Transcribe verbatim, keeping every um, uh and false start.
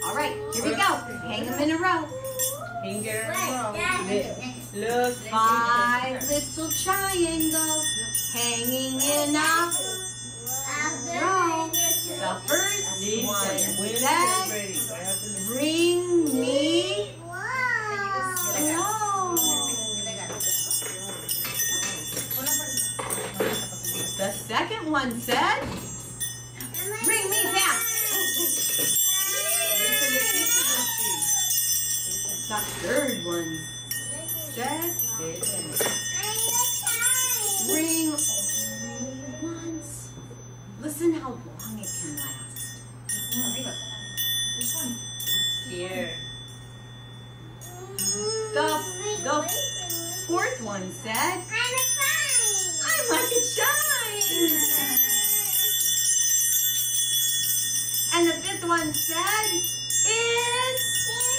All right, here we go. Hang them in a row. Hang them in a row. Look. Five little triangles hanging in a row. The first one said, bring me snow. The second one said, bring me back. The third one said, bring only once. Listen how long it can last. Here. The, the fourth one said, I like it shine. And the fifth one said, it's